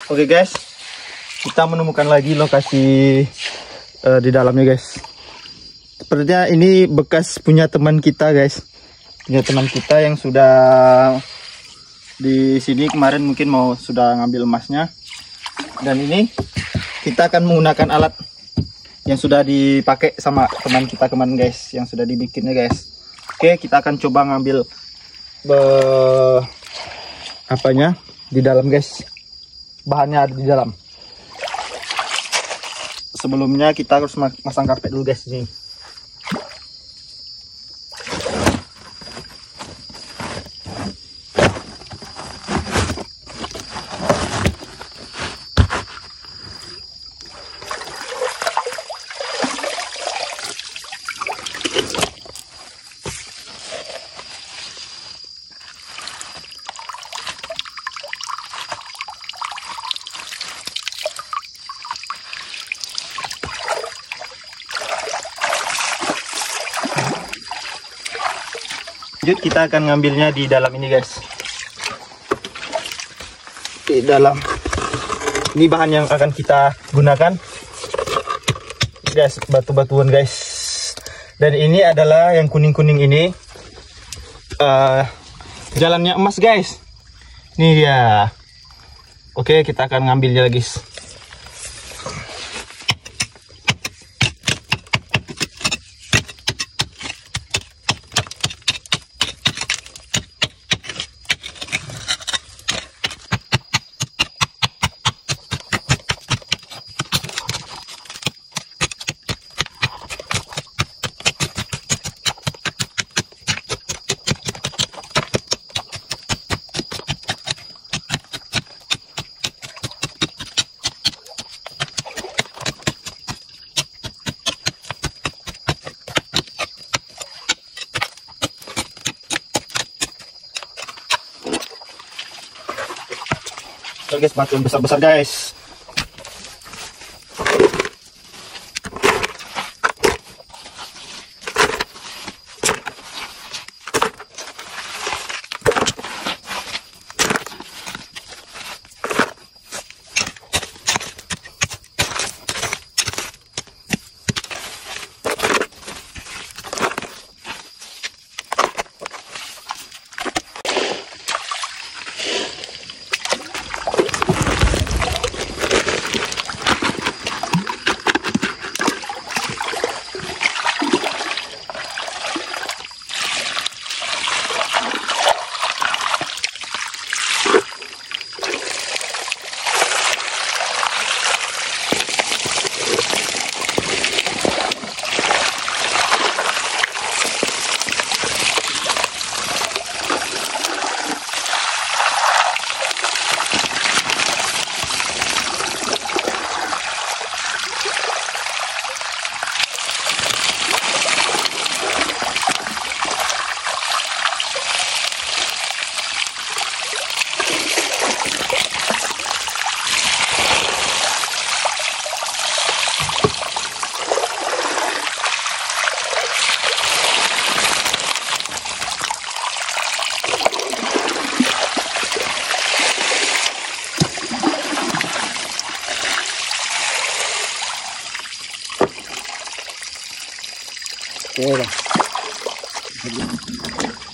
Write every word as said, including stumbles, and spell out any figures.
Oke guys, kita menemukan lagi lokasi uh, di dalamnya guys. Sepertinya ini bekas punya teman kita guys, punya teman kita yang sudah di sini kemarin mungkin mau sudah ngambil emasnya. Dan ini kita akan menggunakan alat yang sudah dipakai sama teman kita kemarin guys, yang sudah dibikinnya guys. Oke, kita akan coba ngambil be apanya di dalam guys. Bahannya ada di dalam. Sebelumnya kita harus masang karpet dulu guys ini. Lanjut kita akan ngambilnya di dalam ini guys. Di dalam ini bahan yang akan kita gunakan guys, batu-batuan guys. Dan ini adalah yang kuning-kuning ini uh, jalannya emas guys. Ini dia. Oke, kita akan ngambilnya guys. Oke guys, batu besar-besar guys. Oke,